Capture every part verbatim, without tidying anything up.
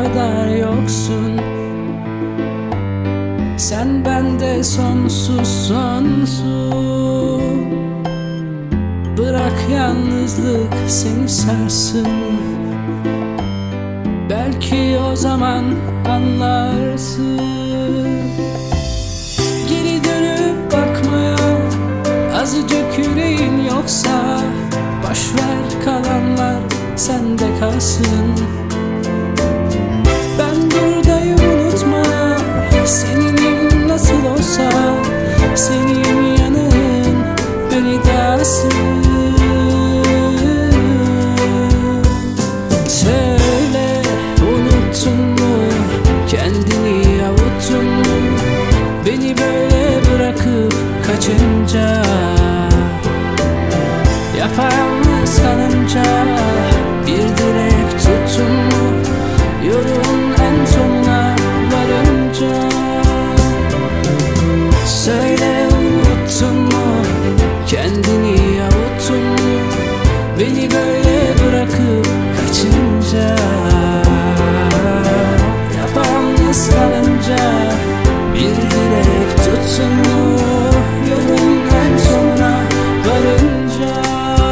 kadar yoksun. Sen bende sonsuz sonsuz. Bırak yalnızlık seni sarsın. Belki o zaman anlarsın. Geri dönüp bakmaya azıcık yüreğin yoksa, boşver kalanlar sende kalsın. Ben buradayım, unutma. Seninim nasıl olsa, senin yanın beni dersin. Söyle, unuttun mu? Kendini avuttun mu? Beni böyle bırakıp kaçınca, yapayalnız kalınca, bir dilek tuttun mu? Yolun en sonuna varınca. Söyle, unuttun mu? Kendini avuttun mu? Beni böyle bırakıp kaçınca, yapayalnız kalınca, bir dilek tuttun mu? Yolun en sonuna varınca.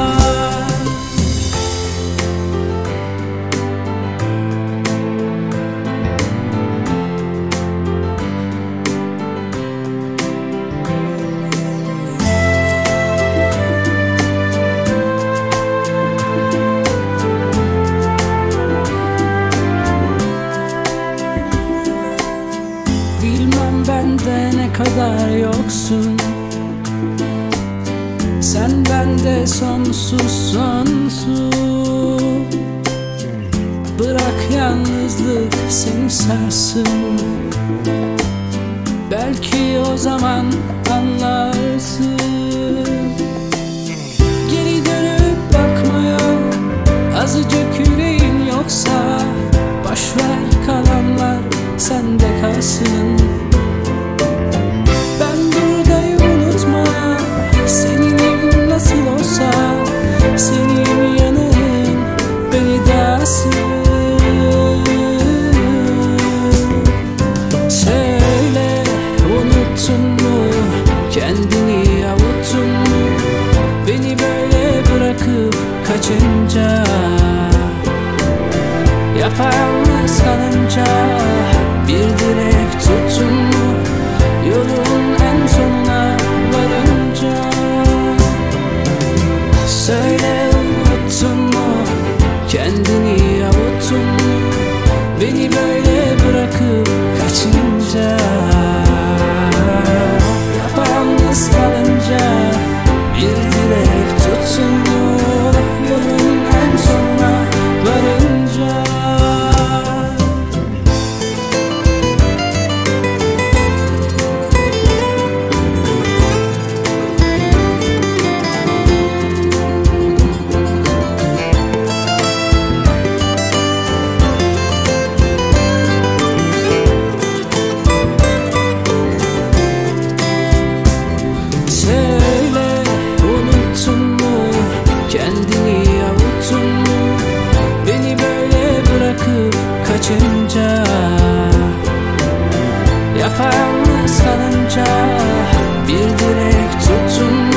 Bilmem bende ne kadar yoksun. Sen bende sonsuz sonsuz. Bırak yalnızlık seni sarsın. Belki o zaman anlarsın. Geri dönüp bakmaya azıcık yüreğin yoksa, boşver kalanlar sende kalsın. Ben buradayım, unutma. Seninim nasıl olsa, senin yanın beni dersin. Söyle, unuttun mu? Kendini avuttun mu? Beni böyle bırakıp kaçınca, yapayalnız kalınca, bir dilek tuttun mu? Yolun en sonuna varınca. Söyle, unuttun mu? Kendini avuttun mu? Beni böyle bırakıp kaçınca, yapayalnız kalınca, bir dilek tuttun mu? Yolun en sonuna varınca. Söyle, unuttun mu? Kendini avuttun mu? Beni böyle bırakıp kaçınca, yapayalnız kalınca, bir dilek tuttun mu?